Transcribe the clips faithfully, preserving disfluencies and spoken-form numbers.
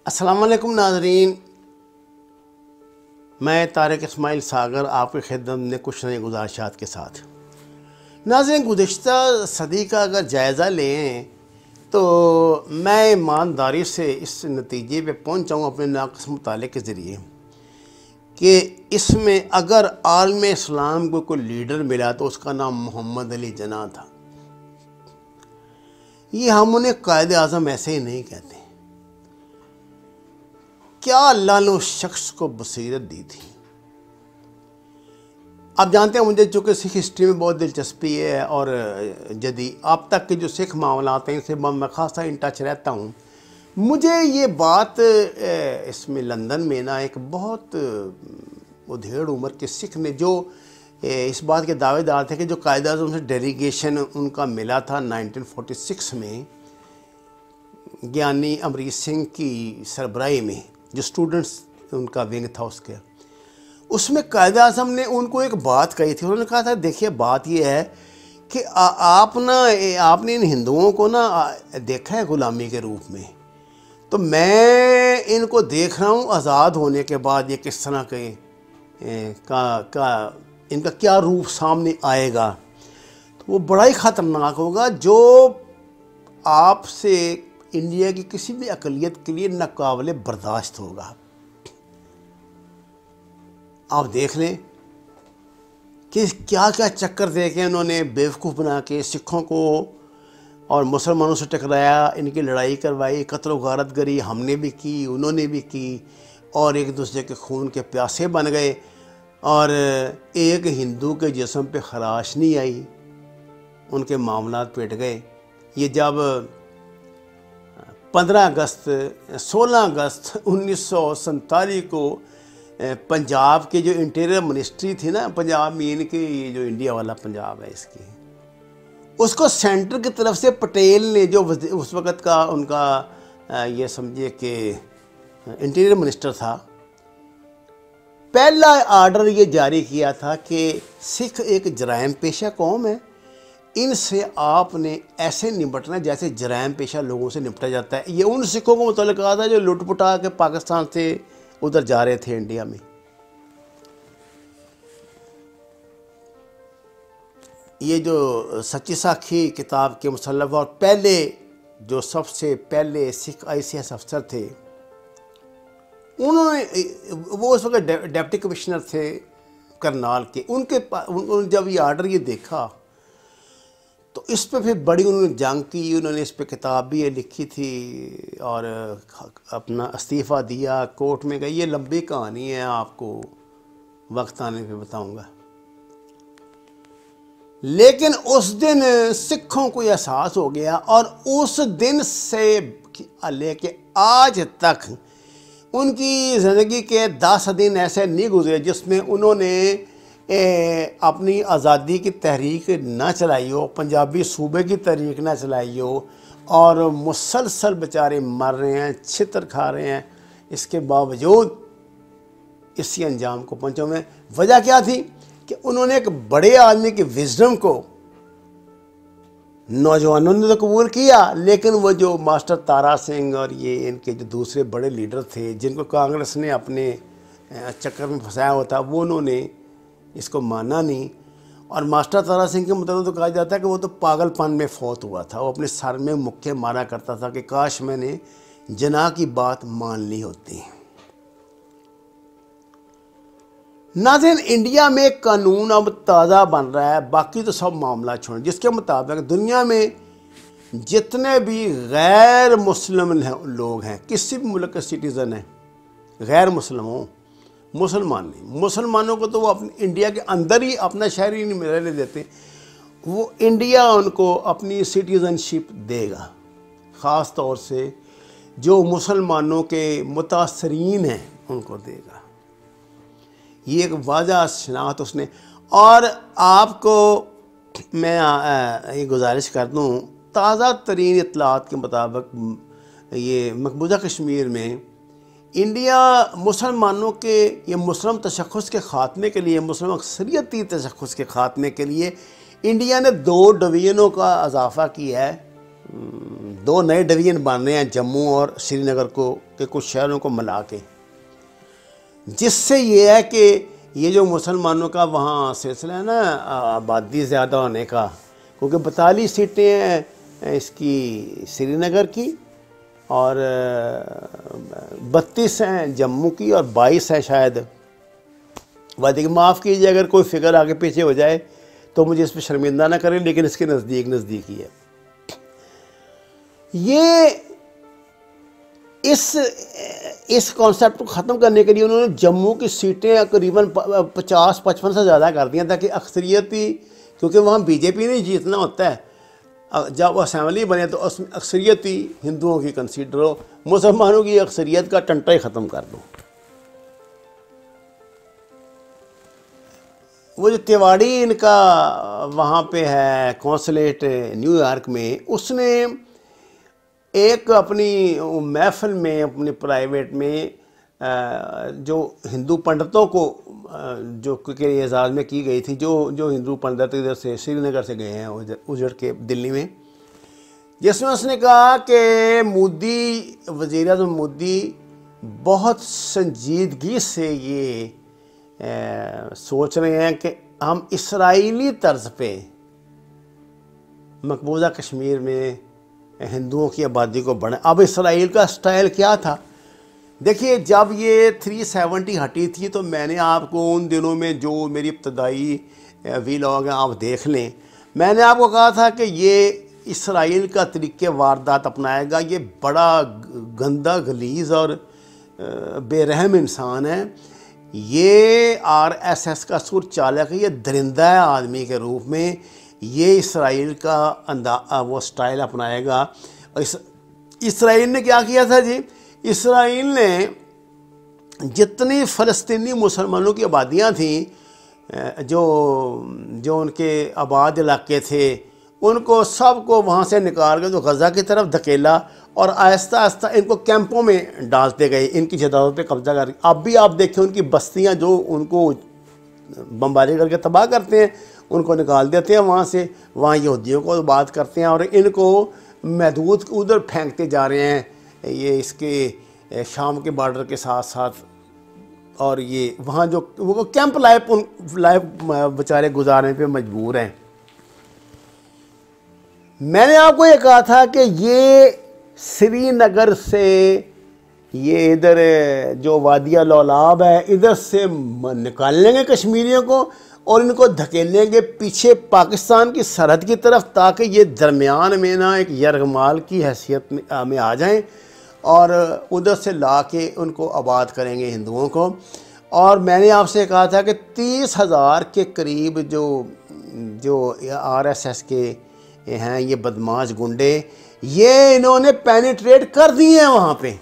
अस्सलाम वालेकुम नाज़रीन, मैं तारिक इस्माइल सागर आपकी खिदमत में कुछ नई गुज़ारिशात के साथ। नाज़रीन, गुज़िश्ता सदी का अगर जायज़ा लें तो मैं ईमानदारी से इस नतीजे पे पहुंचा हूँ अपने नाक़िस मुताले के ज़रिए कि इसमें अगर आलम इस्लाम को कोई लीडर मिला तो उसका नाम मोहम्मद अली जिन्ना था। ये हम उन्हें कायद आज़म ऐसे ही नहीं कहते। क्या अल्लाह ने उस शख्स को बसीरत दी थी। आप जानते हैं, मुझे चूँकि सिख हिस्ट्री में बहुत दिलचस्पी है और जदी आप तक के जो सिख मामला आते हैं इनसे मैं खासा इन टच रहता हूँ। मुझे ये बात इसमें लंदन में ना एक बहुत उधेड़ उम्र के सिख ने जो इस बात के दावेदार थे कि जो कायद आज़म से डेलीगेशन उनका मिला था नाइनटीन फोर्टी सिक्स में ज्ञानी अमरीत सिंह की सरबराही में, जो स्टूडेंट्स उनका विंग था उसके, उसमें कायद आज़म ने उनको एक बात कही थी। उन्होंने कहा था, देखिए बात ये है कि आ, आप ना आपने इन हिंदुओं को ना देखा है ग़ुलामी के रूप में, तो मैं इनको देख रहा हूँ आज़ाद होने के बाद ये किस तरह के का, का इनका क्या रूप सामने आएगा, तो वो बड़ा ही ख़तरनाक होगा जो आपसे इंडिया की किसी भी अक़लियत के लिए नाकाबिले बर्दाश्त होगा। आप देख लें कि क्या क्या चक्कर दे के उन्होंने बेवकूफ़ बना के सिखों को और मुसलमानों से टकराया, इनकी लड़ाई करवाई, कत्ल व गारतगरी हमने भी की, उन्होंने भी की, और एक दूसरे के खून के प्यासे बन गए और एक हिंदू के जिस्म पे खराश नहीं आई, उनके मामलात पेट गए। ये जब पंद्रह अगस्त सोलह अगस्त उन्नीस सौ सैंतालीस को पंजाब के जो इंटीरियर मिनिस्ट्री थी ना, पंजाब मीन के ये जो इंडिया वाला पंजाब है इसकी, उसको सेंटर की तरफ से पटेल ने, जो उस वक़्त का उनका ये समझिए कि इंटीरियर मिनिस्टर था, पहला आर्डर ये जारी किया था कि सिख एक जराइम पेशा कौम है, इनसे आपने ऐसे निपटना जैसे जराइम पेशा लोगों से निपटा जाता है। ये उन सिखों को मुतल्लिक़ कहा था जो लुटपुटा के पाकिस्तान से उधर जा रहे थे इंडिया में। ये जो सच्ची साखी किताब के मुसल्लफ़ और पहले जो सबसे पहले सिख आई सी एस अफसर थे, उन्होंने वो उस वक्त डिप्टी कमिश्नर थे करनाल के, उनके उन, जब ये आर्डर ये देखा तो इस पे फिर बड़ी उन्होंने जंग की, उन्होंने इस पे किताब भी ये लिखी थी और अपना इस्तीफ़ा दिया, कोर्ट में गई। ये लंबी कहानी है, आपको वक्त आने पे बताऊंगा। लेकिन उस दिन सिखों को एहसास हो गया और उस दिन से लेके आज तक उनकी ज़िंदगी के दस दिन ऐसे नहीं गुजरे जिसमें उन्होंने ए, अपनी आज़ादी की तहरीक ना चलाई हो, पंजाबी सूबे की तहरीक ना चलाई हो, और मुसलसल बेचारे मर रहे हैं, छितर खा रहे हैं। इसके बावजूद इसी अंजाम को पहुँचे में वजह क्या थी कि उन्होंने एक बड़े आदमी की विजडम को नौजवानों ने तो कबूल किया, लेकिन वो जो मास्टर तारा सिंह और ये इनके जो दूसरे बड़े लीडर थे जिनको कांग्रेस ने अपने चक्कर में फंसाया हुआ था, वो उन्होंने इसको माना नहीं। और मास्टर तारा सिंह के मुताबिक तो कहा जाता है कि वो तो पागलपन में फौत हुआ था। वो अपने सर में मुक्के मारा करता था कि काश मैंने जिन्ना की बात मान ली होती। नाज़रीन, इंडिया में कानून अब ताज़ा बन रहा है, बाकी तो सब मामला छोड़, जिसके मुताबिक दुनिया में जितने भी गैर मुस्लिम लोग हैं, किसी भी मुल्क के सिटीज़न हैं, गैर मुस्लिमों मुसलमान नहीं, मुसलमानों को तो वो अपने इंडिया के अंदर ही अपना शहर ही नहीं रहने देते, वो इंडिया उनको अपनी सिटीज़नशिप देगा। ख़ास तौर से जो मुसलमानों के मुतासरीन हैं उनको देगा। ये एक वाज़ह शनाख्त उसने। और आपको मैं ये गुजारिश कर दूँ, ताज़ा तरीन इत्तलात के मुताबिक ये मकबूजा कश्मीर में इंडिया मुसलमानों के ये मुस्लिम तशख़्ख़ुस के ख़ात्मे के लिए, मुस्लिम अक्सरियती तशख़्ख़ुस के ख़ात्मे के लिए इंडिया ने दो डिवीज़नों का इजाफ़ा किया है दो नए डिवीजन बन रहे हैं जम्मू और श्रीनगर को के कुछ शहरों को मिला के, जिससे ये है कि ये जो मुसलमानों का वहाँ सिलसिला है ना आबादी ज़्यादा होने का, क्योंकि बतालीस सीटें हैं इसकी श्रीनगर की और बत्तीस हैं जम्मू की और बाईस है शायद। वादी माफ़ कीजिए अगर कोई फिगर आगे पीछे हो जाए तो मुझे इस पर शर्मिंदा ना करें, लेकिन इसके नज़दीक नज़दीक ही है। ये इस इस कॉन्सेप्ट को ख़त्म करने के लिए उन्होंने जम्मू की सीटें करीबन पचास पचपन से ज़्यादा कर दी ताकि अक्सरियती, क्योंकि वहाँ बीजेपी नहीं जीतना होता है, जब असेंबली बने तो उसमें अक्सरियती हिंदुओं की कंसीडर हो, मुसलमानों की अक्सरियत का टंटा ही ख़त्म कर दो। वो जो तिवाड़ी इनका वहाँ पे है कौंसलेट न्यूयॉर्क में, उसने एक अपनी महफिल में अपने प्राइवेट में जो हिंदू पंडितों को जो के एजाज़ में की गई थी, जो जो हिंदू पंडित इधर से श्रीनगर से गए हैं उधर उजड़ के दिल्ली में, जिसमें उसने कहा कि मोदी वज़ीर-ए-आज़म मोदी बहुत संजीदगी से ये आ, सोच रहे हैं कि हम इसराइली तर्ज पे मकबूजा कश्मीर में हिंदुओं की आबादी को बढ़े। अब इसराइल का स्टाइल क्या था? देखिए, जब ये तीन सौ सत्तर हटी थी तो मैंने आपको उन दिनों में जो मेरी इब्तदाई वीलॉग हैं आप देख लें, मैंने आपको कहा था कि ये इसराइल का तरीके वारदात अपनाएगा, ये बड़ा गंदा गलीज़ और बेरहम इंसान है, ये आरएसएस का सुर चालक है, ये दरिंदा है आदमी के रूप में, ये इसराइल का अंदा वो स्टाइल अपनाएगा। इस इसराइल ने क्या किया था जी? इसराइल ने जितनी फ़लस्तीनी मुसलमानों की आबादियाँ थीं, जो जो उनके आबाद इलाके थे, उनको सबको वहाँ से निकाल के तो गज़ा की तरफ धकेला और आहिस्ता आहिस्ता इनको कैंपों में डालते गए, इनकी जदादों पे कब्जा कर। अब भी आप देखें उनकी बस्तियाँ जो उनको बमबारी करके तबाह करते हैं, उनको निकाल देते हैं वहाँ से, वहाँ यहूदियों को बात करते हैं और इनको महदूद उधर फेंकते जा रहे हैं, ये इसके शाम के बॉर्डर के साथ साथ। और ये वहाँ जो वो कैंप लाइफ उन लाइफ बेचारे गुजारने पे मजबूर हैं। मैंने आपको ये कहा था कि ये श्रीनगर से ये इधर जो वादिया लौलाब है इधर से निकाल लेंगे कश्मीरियों को और इनको धकेलेंगे पीछे पाकिस्तान की सरहद की तरफ, ताकि ये दरमियान में ना एक यरगमाल की हैसियत में आ जाएं और उधर से ला के उनको आबाद करेंगे हिंदुओं को। और मैंने आपसे कहा था कि तीस हज़ार के करीब जो जो आरएसएस के हैं ये बदमाश गुंडे, ये इन्होंने पेनिट्रेट कर दिए हैं वहाँ पे।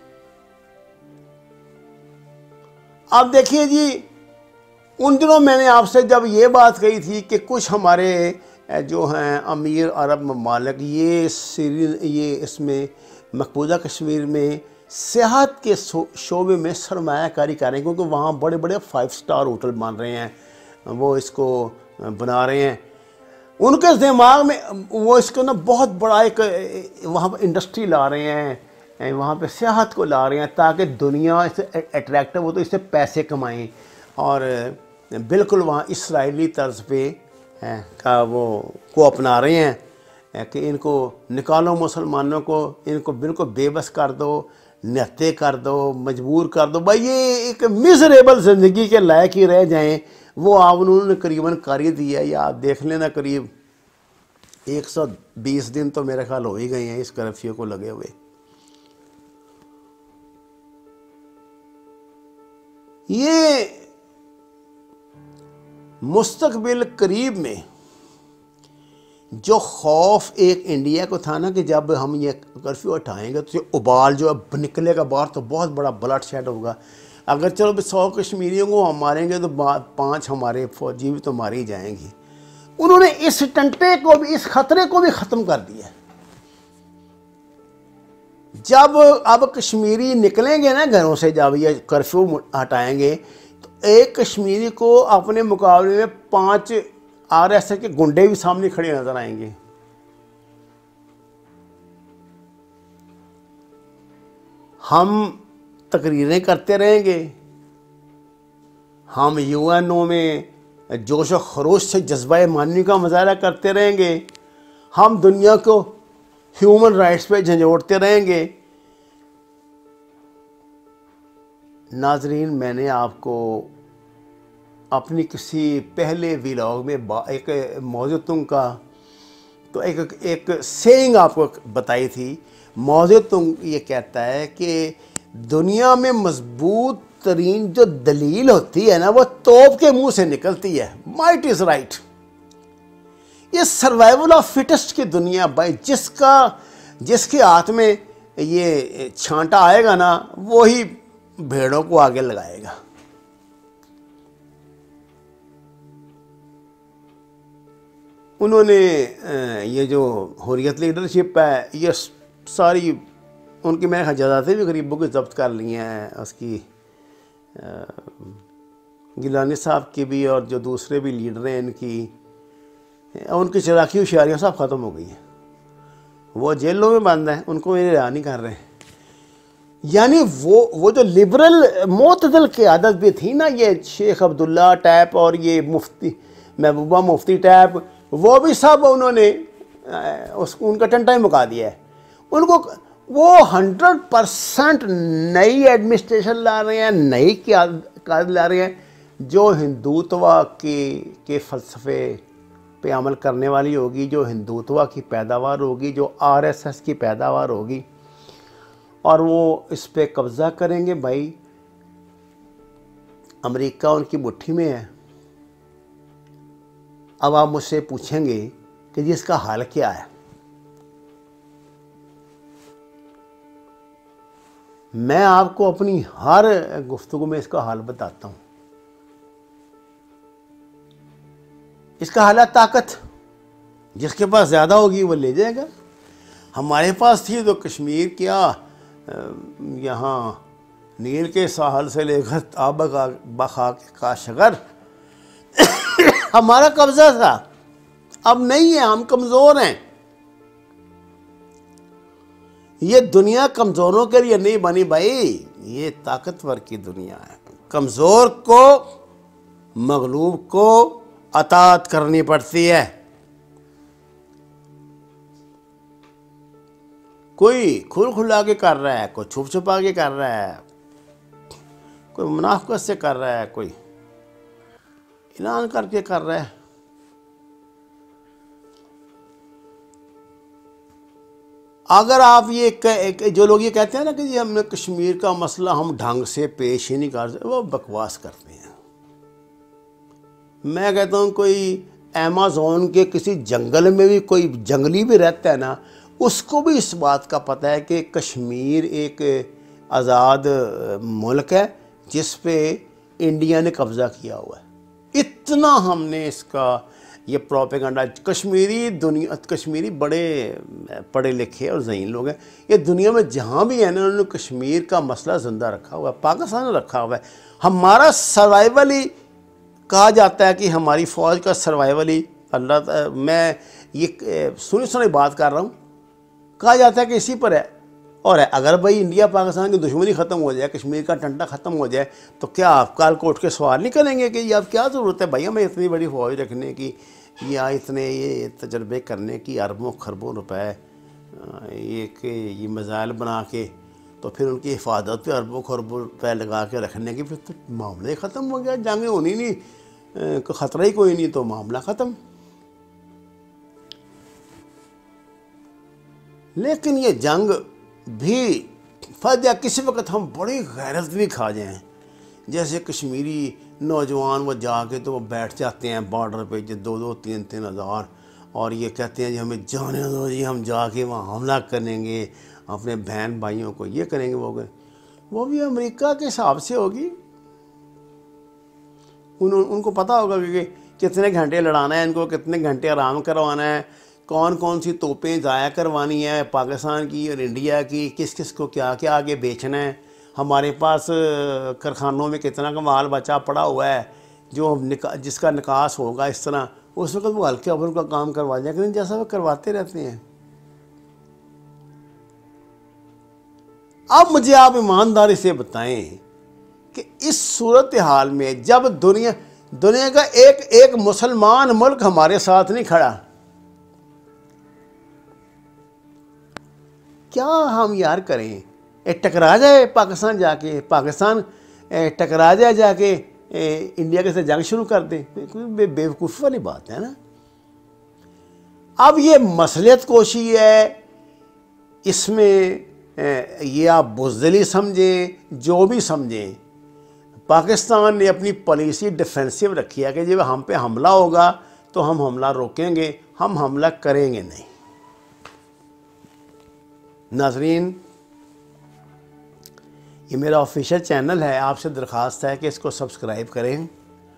अब देखिए जी, उन दिनों मैंने आपसे जब ये बात कही थी कि कुछ हमारे जो हैं अमीर अरब ममालिक ये सीरी ये इसमें मकबूजा कश्मीर में सेहत के शोबे में सरमायाकारी कर रहे हैं, क्योंकि वहाँ बड़े बड़े फाइव स्टार होटल बन रहे हैं, वो इसको बना रहे हैं। उनके दिमाग में वो इसको ना बहुत बड़ा एक वहाँ पर इंडस्ट्री ला रहे हैं, वहाँ पे सियाहत को ला रहे हैं ताकि दुनिया इससे अट्रैक्टिव हो तो इससे पैसे कमाएं। और बिल्कुल वहाँ इसराइली तर्ज पे का वो को अपना रहे हैं कि इनको निकालो मुसलमानों को, इनको बिल्कुल बेबस कर दो, निहत्ते कर दो, मजबूर कर दो, भाई ये एक मिजरेबल ज़िंदगी के लायक ही रह जाएं। वो आप उन्होंने करीबन कर ही दिया, या आप देख लेना करीब एक सौ बीस दिन तो मेरे ख्याल हो ही गए हैं इस कर्फ्यू को लगे हुए। ये मुस्तकबिल करीब में जो खौफ एक इंडिया को था ना कि जब हम ये कर्फ्यू हटाएंगे तो उबाल जो अब निकलेगा बाहर तो बहुत बड़ा ब्लड शेड होगा। अगर चलो भी सौ कश्मीरियों को हम मारेंगे तो पाँच हमारे फौजी भी तो मारे ही जाएंगे। उन्होंने इस टंटे को भी, इस खतरे को भी ख़त्म कर दिया। जब अब कश्मीरी निकलेंगे ना घरों से, जब ये कर्फ्यू हटाएंगे तो एक कश्मीरी को अपने मुकाबले में पांच आरएसएस के गुंडे भी सामने खड़े नजर आएंगे। हम तकरीरें करते रहेंगे, हम यू एन ओ में जोश व खरोश से जज्बा मानवी का मुजाहरा करते रहेंगे, हम दुनिया को ह्यूमन राइट्स पे झंझोड़ते रहेंगे। नाजरीन, मैंने आपको अपनी किसी पहले व्लॉग में एक मौजूद तुंग का तो एक एक सेइंग आपको बताई थी। मौजूद तुंग ये कहता है कि दुनिया में मजबूत तरीन जो दलील होती है ना, वो तोप के मुंह से निकलती है। Might is right. ये सर्वाइवल ऑफ फिटेस्ट की दुनिया भाई, जिसका जिसके हाथ में ये छांटा आएगा ना, वो ही भेड़ों को आगे लगाएगा। उन्होंने ये जो हुर्रियत लीडरशिप है, ये सारी उनकी मेरे ख्याल जदातें भी गरीबों की जब्त कर ली हैं, उसकी गिलानी साहब की भी और जो दूसरे भी लीडर हैं इनकी, उनकी चलाकी होशियारियाँ सब ख़त्म हो गई हैं। वो जेलों में बंद हैं, उनको ये रिहा नहीं कर रहे। यानी वो वो जो लिबरल मोतदल की आदत भी थी ना, ये शेख अब्दुल्ला टाइप और ये मुफ्ती महबूबा मुफ्ती टाइप, वो भी सब उन्होंने उस उनका टंटा ही मुका दिया है। उनको वो हंड्रेड परसेंट नई एडमिनिस्ट्रेशन ला रहे हैं, नई कायद ला रहे हैं, जो हिंदुत्व के के फ़लसफ़े पे अमल करने वाली होगी, जो हिंदुत्व की पैदावार होगी, जो आरएसएस की पैदावार होगी, और वो इस पे कब्ज़ा करेंगे। भाई, अमेरिका उनकी मुट्ठी में है। अब आप मुझसे पूछेंगे कि जी इसका हाल क्या है। मैं आपको अपनी हर गुफ्तगू में इसका हाल बताता हूँ। इसका हाल है ताकत। जिसके पास ज़्यादा होगी वो ले जाएगा। हमारे पास थी तो कश्मीर क्या, यहाँ नील के साहल से लेकर आब बखा के काशगर हमारा कब्जा था। अब नहीं है, हम कमज़ोर हैं। ये दुनिया कमज़ोरों के लिए नहीं बनी भाई, ये ताकतवर की दुनिया है। कमज़ोर को, मगलूब को अतात करनी पड़ती है। कोई खुल खुला के कर रहा है, कोई छुप छुपा के कर रहा है, कोई मुनाफिकत से कर रहा है, कोई ऐलान करके कर रहा है। अगर आप ये कह, जो लोग ये कहते हैं ना कि जी हमने कश्मीर का मसला हम ढंग से पेश ही नहीं कर सकते, वो बकवास करते हैं। मैं कहता हूँ कोई अमेज़न के किसी जंगल में भी कोई जंगली भी रहता है ना, उसको भी इस बात का पता है कि कश्मीर एक आज़ाद मुल्क है जिस पे इंडिया ने कब्ज़ा किया हुआ है। इतना हमने इसका ये प्रोपेगेंडा, कश्मीरी दुनिया कश्मीरी बड़े पढ़े लिखे और ज़हीन लोग हैं। ये दुनिया में जहाँ भी है ना, उन्होंने कश्मीर का मसला ज़िंदा रखा हुआ है, पाकिस्तान ने रखा हुआ है। हमारा सर्वाइवल ही कहा जाता है कि हमारी फ़ौज का सर्वाइवल ही अल्लाह, मैं ये सुनी सुनी बात कर रहा हूँ, कहा जाता है कि इसी पर है। और है, अगर भाई इंडिया पाकिस्तान की दुश्मनी ख़त्म हो जाए, कश्मीर का टंटा ख़त्म हो जाए, तो क्या आप काल को उठ के सवाल नहीं करेंगे कि अब क्या ज़रूरत है भाई हमें इतनी बड़ी फ़ौज रखने की, या इतने ये तजर्बे करने की, अरबों खरबों रुपए एक ये मिज़ाइल बना के, तो फिर उनकी हिफाजत पे अरबों खरबों रुपए लगा के रखने की, फिर तो मामला ही ख़त्म हो गया। जंग होनी नहीं, ख़तरा ही कोई नहीं, तो मामला ख़त्म। लेकिन ये जंग भी फ़ायदा, किसी वक्त हम बड़ी गैरत भी खा जाएँ, जैसे कश्मीरी नौजवान वो जाके तो वो बैठ जाते हैं बॉर्डर पे, जो दो दो तीन तीन हज़ार, और ये कहते हैं जी हमें जाने दो जी, हम जाके वहाँ हमला करेंगे, अपने बहन भाइयों को ये करेंगे वो करेंगे। वो भी अमेरिका के हिसाब से होगी। उन उनको पता होगा कि कितने घंटे लड़ाना है इनको, कितने घंटे आराम करवाना है, कौन कौन सी तोपें ज़ाया करवानी है पाकिस्तान की और इंडिया की, किस किस को क्या क्या आगे बेचना है। हमारे पास कारखानों में कितना का माल बचा पड़ा हुआ है, जो निका जिसका निकास होगा इस तरह, उस वक्त वो हल्के अफर का काम करवा जाए, लेकिन जैसा वो करवाते रहते हैं। अब मुझे आप ईमानदारी से बताएं कि इस सूरत हाल में जब दुनिया दुनिया का एक एक मुसलमान मुल्क हमारे साथ नहीं खड़ा, क्या हम यार करें? ए, टकरा जाए पाकिस्तान जाके, पाकिस्तान ए, टकरा जाए जाके ए, इंडिया के साथ जंग शुरू कर दे? बे, बेवकूफ़ी वाली बात है ना। अब ये मसलियत कोशी है, इसमें ए, ये आप बुज़दिली समझें, जो भी समझें, पाकिस्तान ने अपनी पॉलिसी डिफेंसिव रखी है कि जब हम पे हमला होगा तो हम हमला रोकेंगे, हम हमला करेंगे नहीं। नाज़रीन, ये मेरा ऑफिशियल चैनल है, आपसे दरख्वास्त है कि इसको सब्सक्राइब करें,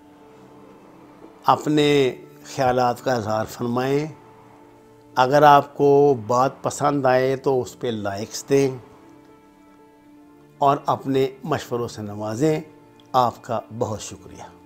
अपने ख़यालात का इज़हार फरमाएँ। अगर आपको बात पसंद आए तो उस पर लाइक्स दें और अपने मशवरों से नवाजें। आपका बहुत शुक्रिया।